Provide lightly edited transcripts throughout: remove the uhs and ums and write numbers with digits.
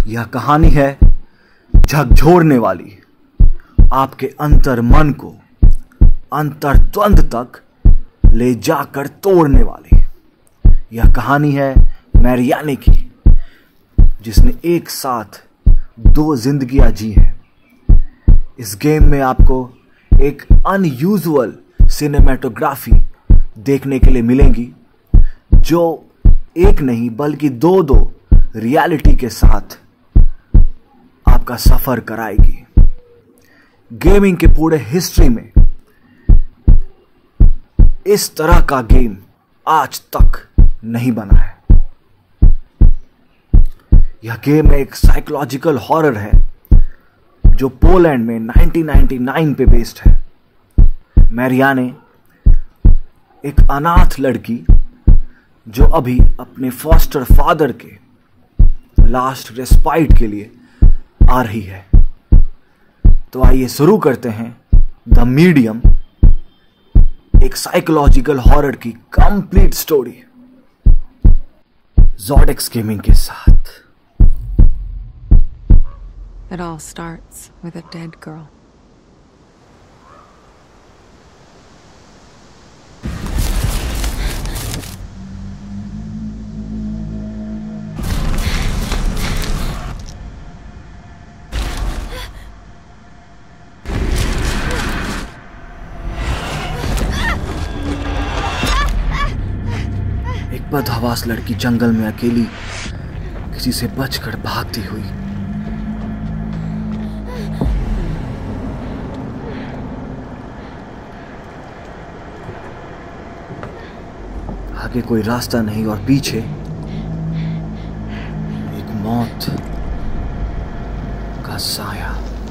यह कहानी है झकझोरने वाली, आपके अंतर मन को अंतर्द्वंद तक ले जाकर तोड़ने वाली। यह कहानी है मैरियाने की, जिसने एक साथ 2 जिंदगियां जी हैं। इस गेम में आपको एक अनयूजुअल सिनेमेटोग्राफी देखने के लिए मिलेंगी, जो एक नहीं बल्कि 2 रियलिटी के साथ आपका सफर कराएगी। गेमिंग के पूरे हिस्ट्री में इस तरह का गेम आज तक नहीं बना है। यह गेम एक साइकोलॉजिकल हॉरर है जो पोलैंड में 1999 पे बेस्ड है। मैरियाने एक अनाथ लड़की जो अभी अपने फॉस्टर फादर के लास्ट रेस्पाइट के लिए आ रही है। तो आइए शुरू करते हैं द मीडियम, एक साइकोलॉजिकल हॉरर की कंप्लीट स्टोरी ज़ोडेक्स गेमिंग के साथ। It all starts with a dead girl. एक बदहवास लड़की जंगल में अकेली किसी से बचकर भागती हुई। आगे कोई रास्ता नहीं और पीछे एक मौत का साया।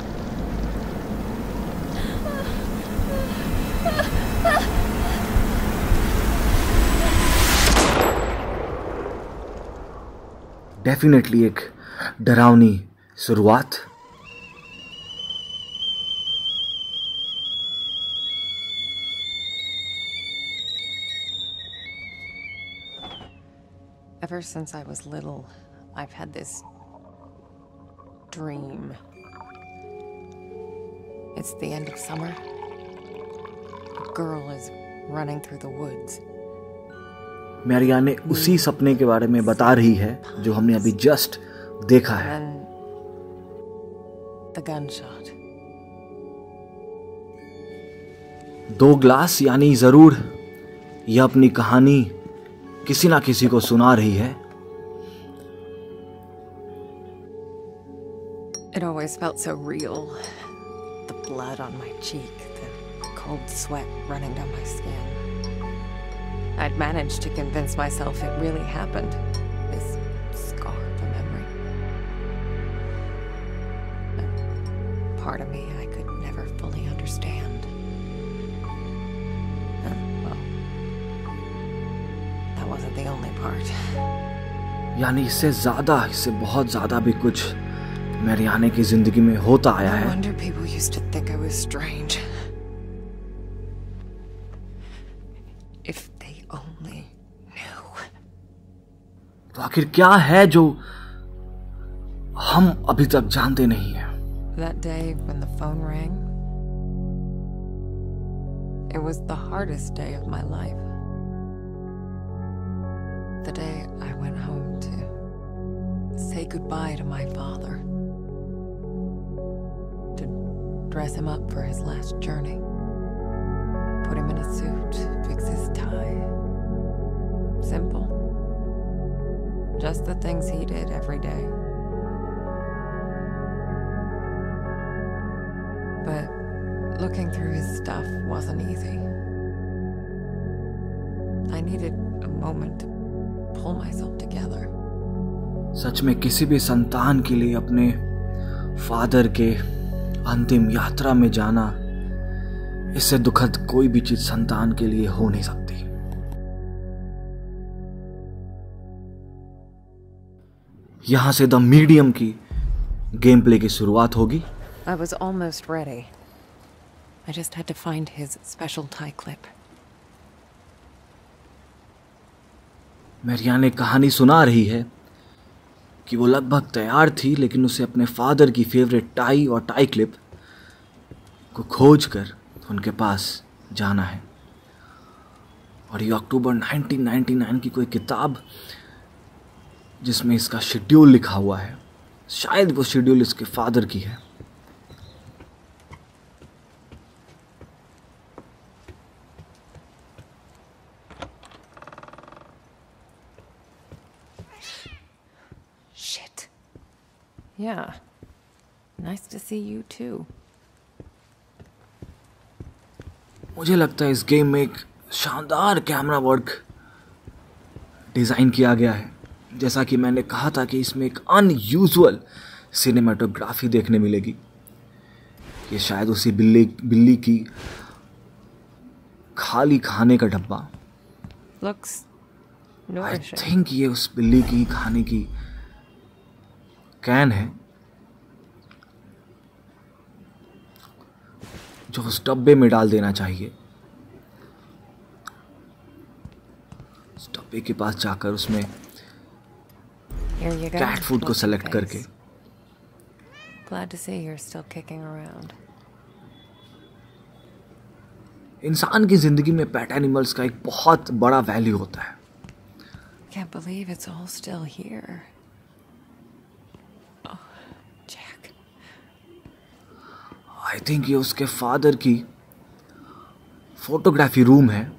डेफिनेटली एक डरावनी शुरुआत। Ever since I was little, I've had this dream. It's the end of summer. A girl is running through the woods. मैरियाने उसी सपने के बारे में बता रही है जो हमने अभी जस्ट देखा है। The gunshot. 2 ग्लास, यानी जरूर यह अपनी कहानी किसी ना किसी को सुना रही है। It always felt so real. The blood on my cheek, the cold sweat running down my skin. I'd managed to convince myself it really happened. This scar of a memory. But part of me I could never fully understand. Well, that wasn't the only part. यानी इससे बहुत ज्यादा भी कुछ मैरियाने की जिंदगी में होता आया है। No wonder people used to think I was strange. If they only knew. तो आखिर क्या है जो हम अभी तक जानते नहीं हैं? That day when the phone rang, it was the hardest day of my life. The day I went home to say goodbye to my father, to dress him up for his last journey, put him in a suit, fix his tie. Simple. Just the things he did every day. But looking through his stuff wasn't easy. I needed a moment to pull myself together. सच में किसी भी संतान के लिए अपने father के अंतिम यात्रा में जाना, इससे दुखद कोई भी चीज संतान के लिए हो नहीं सकती। यहां से द मीडियम की गेम प्ले की शुरुआत होगी। I was almost ready. I just had to find his special tie clip. मैरियाने कहानी सुना रही है कि वो लगभग तैयार थी, लेकिन उसे अपने फादर की फेवरेट टाई और टाई क्लिप को खोज कर उनके पास जाना है। और ये अक्टूबर 1999 की कोई किताब जिसमें इसका शेड्यूल लिखा हुआ है, शायद वो शेड्यूल इसके फादर की है। Shit. Yeah. Nice to see you too. मुझे लगता है इस गेम में एक शानदार कैमरा वर्क डिज़ाइन किया गया है। जैसा कि मैंने कहा था कि इसमें एक अनयूजुअल सिनेमेटोग्राफी देखने मिलेगी। ये शायद उसी बिल्ली की खाली खाने का डब्बा, Looks आई nourishing. थिंक ये उस बिल्ली की खाने की कैन है जो उस डब्बे में डाल देना चाहिए। उस डब्बे के पास जाकर उसमें Here you go. Cat food को What's सेलेक्ट your करके face? Glad to see you're still kicking around. इंसान की जिंदगी में पेट एनिमल्स का एक बहुत बड़ा वैल्यू होता है। Can't believe it's all still here. Oh, Jack. I think ये उसके फादर की फोटोग्राफी रूम है,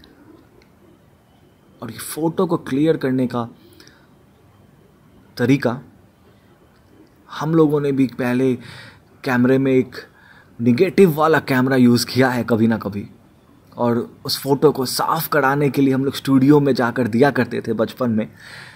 और ये फोटो को क्लियर करने का तरीका, हम लोगों ने भी पहले कैमरे में एक निगेटिव वाला कैमरा यूज़ किया है कभी ना कभी, और उस फोटो को साफ कराने के लिए हम लोग स्टूडियो में जाकर दिया करते थे बचपन में।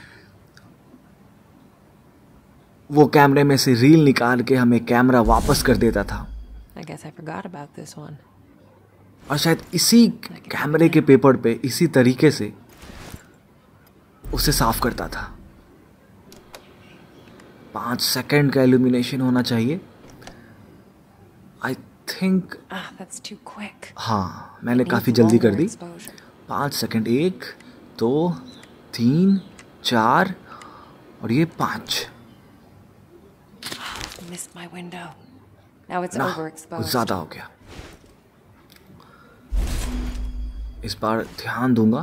वो कैमरे में से रील निकाल के हमें कैमरा वापस कर देता था, I guess I forgot about this one. और शायद इसी कैमरे के पेपर पे इसी तरीके से उसे साफ करता था। 5 सेकंड का इल्यूमिनेशन होना चाहिए, I think. Ah, that's too quick. हाँ, मैंने Needs काफ़ी जल्दी कर longer दी। exposure. 5 सेकंड, 1 2 3 4 और ये 5 Missed my window. Now it's ना, कुछ overexposed. ज़्यादा हो गया। इस बार ध्यान दूंगा।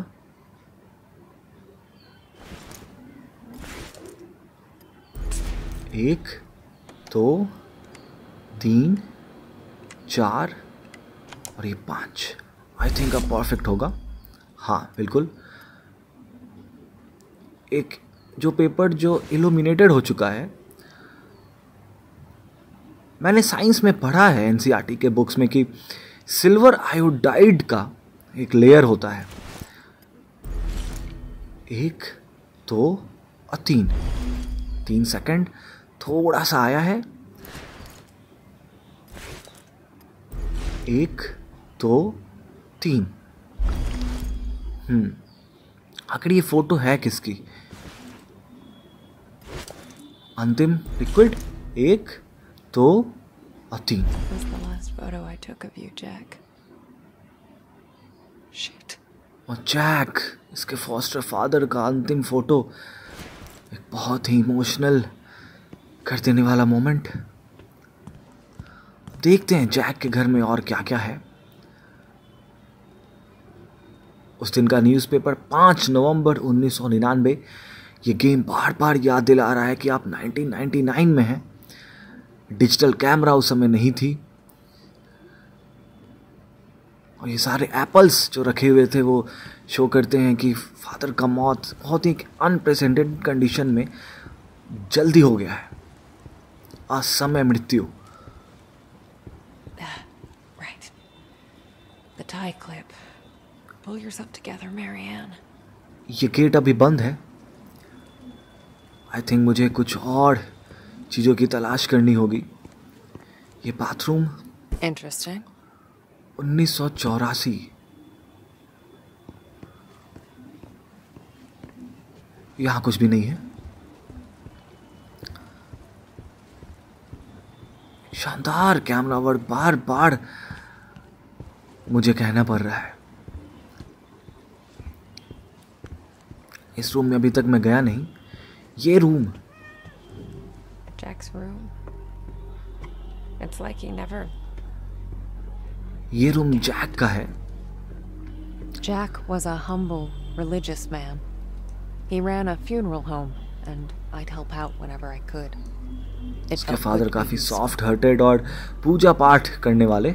एक, 2 3 4 और ये 5। आई थिंक अब परफेक्ट होगा। हाँ बिल्कुल। एक जो पेपर जो इल्यूमिनेटेड हो चुका है, मैंने साइंस में पढ़ा है एनसीईआरटी के बुक्स में कि सिल्वर आयोडाइड का एक लेयर होता है। 1 2 और 3 सेकंड थोड़ा सा आया है। 1 2 3। आखिर ये फोटो है किसकी? अंतिम लिक्विड 1 2 और 3। This was the last photo I took of you, Jack. Shit. और जैक, इसके फॉस्टर फादर का अंतिम फोटो, एक बहुत ही इमोशनल कर देने वाला मोमेंट। देखते हैं जैक के घर में और क्या क्या है। उस दिन का न्यूज़पेपर 5 नवंबर 1999। ये गेम बार बार याद दिला रहा है कि आप 1999 में हैं। डिजिटल कैमरा उस समय नहीं थी, और ये सारे एप्पल्स जो रखे हुए थे वो शो करते हैं कि फादर का मौत बहुत ही अनप्रेसिडेंटेड कंडीशन में जल्दी हो गया है, असमय मृत्यु। Right. The tie clip. Pull yourself together, Marianne. ये गेट अभी बंद है। आई थिंक मुझे कुछ और चीज़ों की तलाश करनी होगी। ये बाथरूम Interesting. 1984। यहाँ कुछ भी नहीं है। शानदार कैमरा वर्क, बार बार मुझे कहना पड़ रहा है। इस रूम में अभी तक मैं गया नहीं। ये room Jack's room. It's like he never. ये रूम जैक का है। Jack was a humble, religious man. He ran a funeral home, and I'd help out whenever I could. उसके फादर काफी सॉफ्ट हार्टेड और पूजा पाठ करने वाले।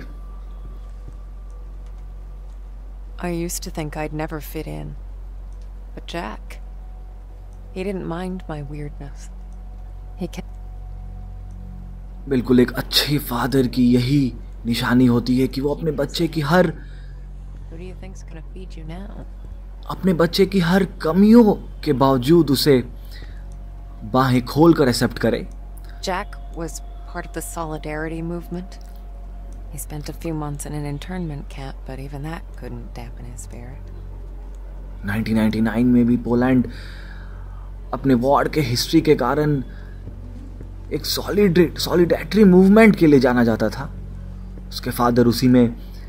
I used to think I'd never fit in. But Jack, he didn't mind my weirdness. He kept. बिल्कुल एक अच्छे फादर की यही निशानी होती है कि वो अपने बच्चे की हर Who do you think's gonna feed you now? अपने बच्चे की हर कमियों के बावजूद उसे बाहें खोलकर एक्सेप्ट करे। Jack was part of the Solidarity movement. He spent a few months in an internment camp, but even that couldn't dampen his spirit. 1999 में भी पोलैंड अपने वॉर के हिस्ट्री के कारण एक सॉलिडेरिटी मूवमेंट के लिए जाना जाता था। उसके फादर उसी में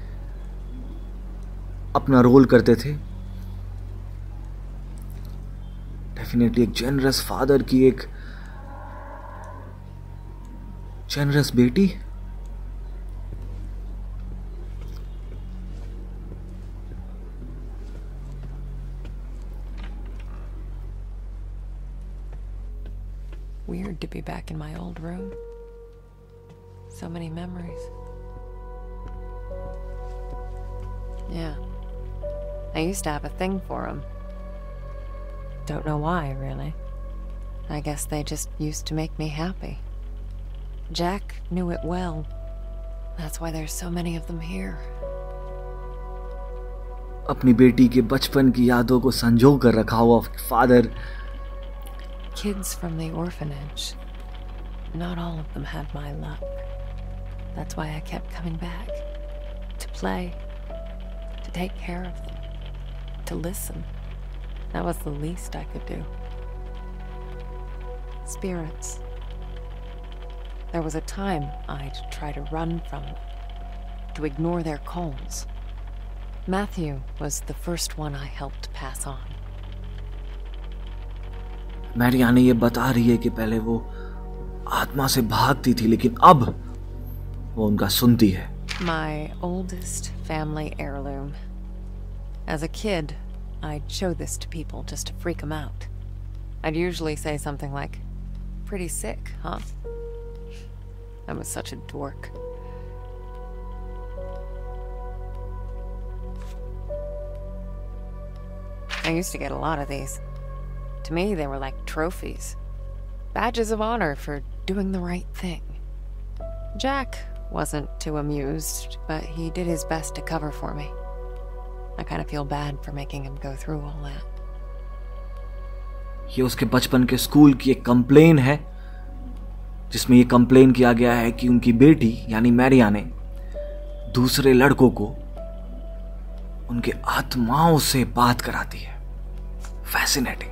अपना रोल करते थे। डेफिनेटली एक जेनरस फादर की एक जेनरस बेटी। Weird to be back in my old room. So many memories. Yeah. I used to have a thing for him. Don't know why, really. I guess they just used to make me happy. Jack knew it well. That's why there's so many of them here. अपनी बेटी के बचपन की यादों को संजो कर रखा हुआ father. Kids from the orphanage. Not all of them had my luck. That's why I kept coming back. To play. To take care of them. To listen. That was the least I could do. Spirits. There was a time I'd try to run from them. To ignore their calls. Matthew was the first one I helped pass on. Marianne ये बता रही है कि पहले वो आत्मा से भागती थी, लेकिन अब वो उनका सुनती है। My oldest family heirloom. As a kid, I'd show this to people just to freak them out. I'd usually say something like, "Pretty sick, huh?" I was such a dork. I used to get a lot of these. To me, they were like trophies. Badges of honor for doing the right thing. Jack wasn't too amused, but he did his best to cover for me. I kind of feel bad for making him go through all that. ये उसके बचपन के school की एक complain है, जिसमें ये complain किया गया है कि उनकी बेटी यानी मैरियाने दूसरे लड़कों को उनके आत्माओं से बात कराती है। फैसिनेटिंग।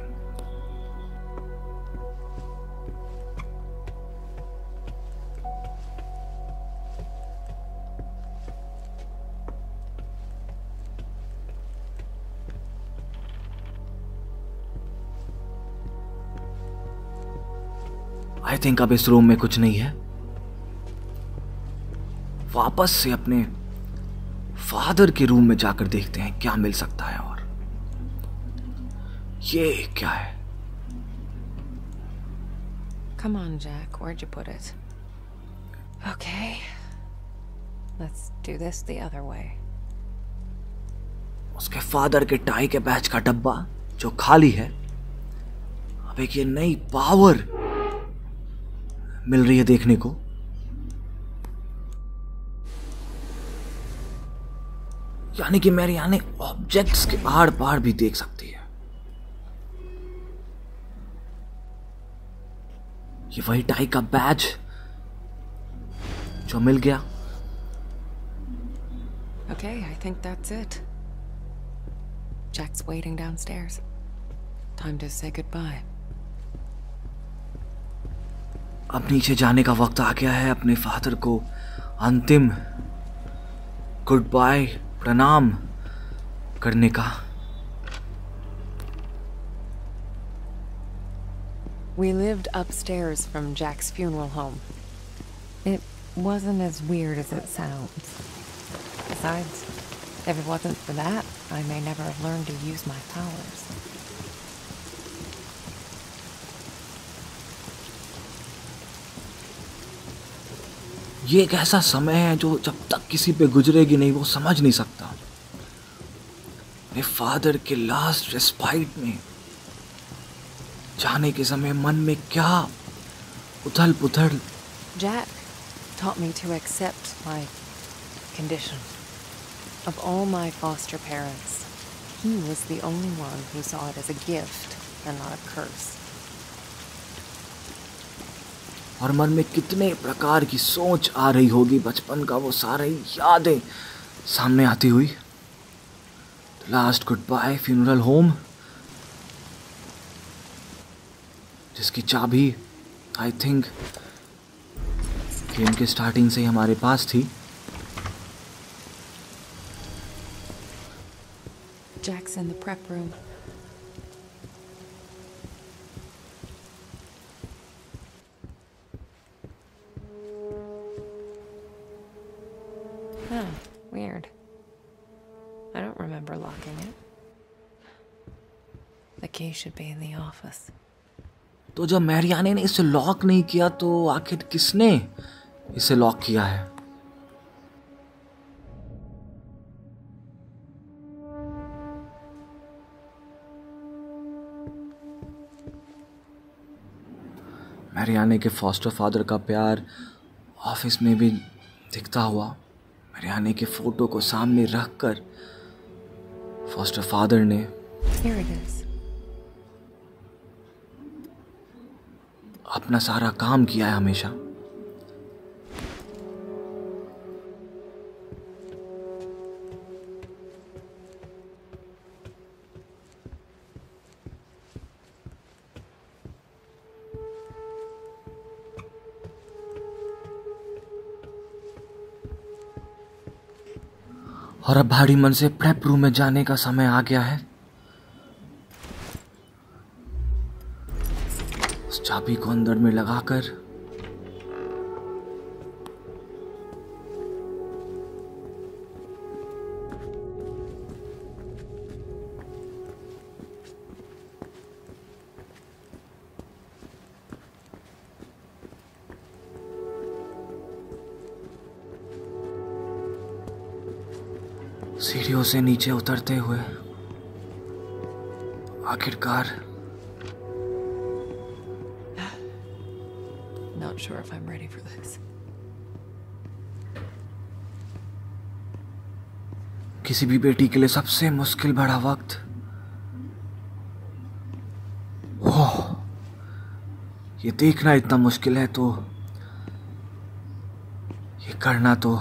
आई थिंक अब इस रूम में कुछ नहीं है। वापस से अपने फादर के रूम में जाकर देखते हैं क्या मिल सकता है। और ये क्या है? Come on, Jack. Where'd you put it? Okay. Let's do this the other way. उसके फादर के टाई के बैच का डब्बा जो खाली है। अब एक ये नई पावर मिल रही है देखने को। यानी कि मैरियाने ऑब्जेक्ट्स के आड़ पार भी देख सकती है। ये वही टाई का बैच जो मिल गया। Okay, I think that's it. Jack's waiting downstairs. Time to say goodbye. अब नीचे जाने का वक्त आ गया है अपने फादर को अंतिम गुड बाय प्रणाम करने का। We lived upstairs from Jack's funeral home. It wasn't as weird as it sounds. Besides, if it wasn't for that, I may never have learned to use my powers. ये एक ऐसा समय है जो जब तक किसी पे गुजरेगी नहीं वो समझ नहीं सकता। मेरे फादर के लास्ट रेस्पाइट में जाने के समय मन में क्या उथल पुथल। Jack taught me to accept my condition. Of all my foster parents, he was the only one who saw it as a gift and not a curse. और मन में कितने प्रकार की सोच आ रही होगी बचपन का वो सारी यादें सामने आती हुई। Last goodbye funeral home, जिसकी चाबी आई थिंक गेम के स्टार्टिंग से ही हमारे पास थी। Jack's in the prep room. Oh, weird. I don't remember locking it. The key should be in the office. तो जब मैरियाने ने इसे लॉक नहीं किया तो आखिर किसने इसे लॉक किया है? मैरियाने के फॉस्टर फादर का प्यार ऑफिस में भी दिखता हुआ मैरियाने के फोटो को सामने रखकर फॉस्टर फादर ने Here it is. अपना सारा काम किया है हमेशा। और अब भारी मन से प्रेप रूम में जाने का समय आ गया है। उस चाबी को अंदर में लगाकर सीढ़ियों से नीचे उतरते हुए आखिरकार Not sure if I'm ready for this. किसी भी बेटी के लिए सबसे मुश्किल भरा वक्त। ओह, ये देखना इतना मुश्किल है तो ये करना तो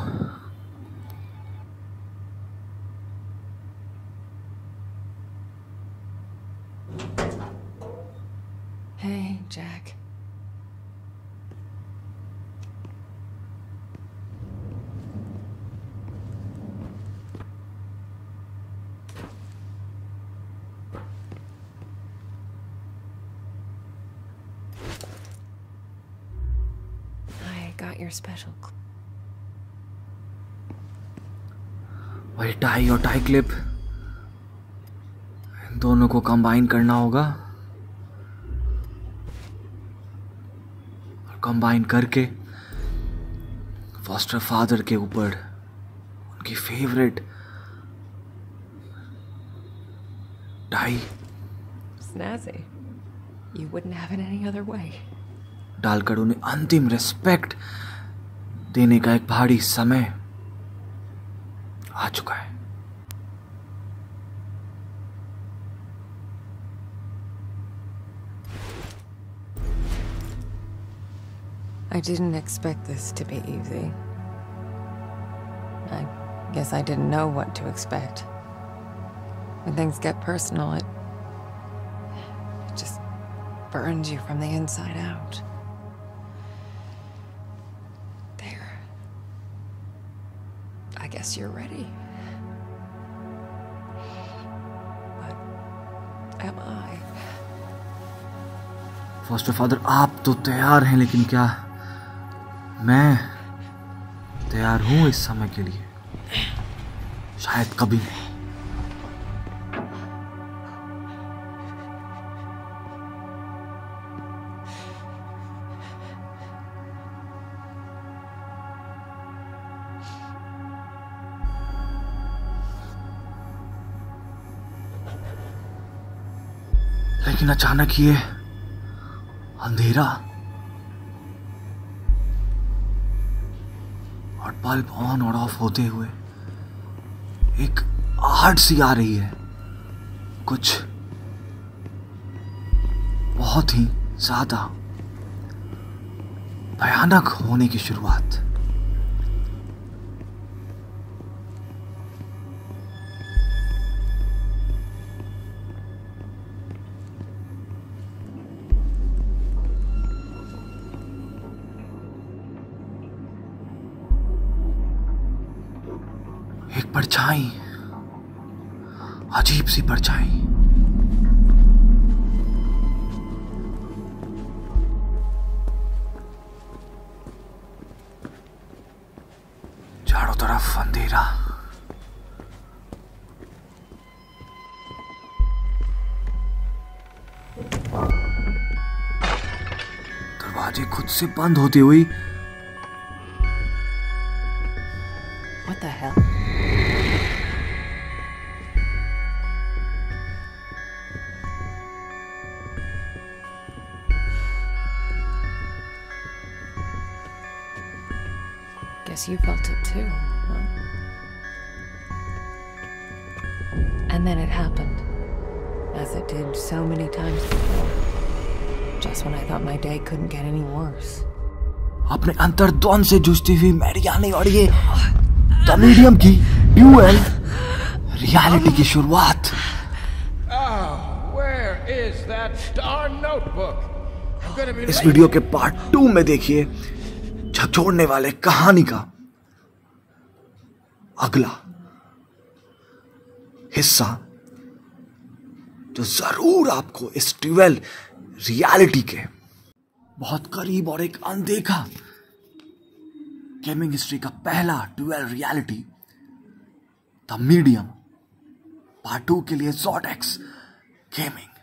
Hey, Jack. I got your special. वही टाई और टाई क्लिप, इन दोनों को कंबाइन करना होगा और कंबाइन करके फॉस्टर फादर के ऊपर उनकी favourite tie Snazzy. You wouldn't have it any other way. डालकर उन्हें अंतिम रिस्पेक्ट देने का एक भारी समय आ चुका है। I didn't expect this to be easy. I guess I didn't know what to expect. When things get personal, it just burns you from the inside out. There. I guess you're ready. But am I? Foster father, आप तो तैयार हैं, लेकिन क्या मैं तैयार हूं इस समय के लिए? शायद कभी नहीं। लेकिन अचानक ये अंधेरा और बल्ब ऑन और ऑफ होते हुए एक आहट सी आ रही है, कुछ बहुत ही ज्यादा भयानक होने की शुरुआत। एक परछाई, अजीब सी परछाई, चारों तरफ अंधेरा। दरवाजे खुद से बंद होते हुए। What the hell? Guess you felt it too, huh? And then it happened, as it did so many times before. Just when I thought my day couldn't get any worse. अपने अंतर्द्वंद से जूझती हुई मैरियाने और ये the medium की dual reality की शुरुआत। इस video के पार्ट 2 में देखिए झकझोरने वाले कहानी का अगला हिस्सा, जो जरूर आपको इस ड्यूअल रियलिटी के बहुत करीब और एक अनदेखा गेमिंग हिस्ट्री का पहला dual reality the medium part 2 के लिए ज़ोडेक्स गेमिंग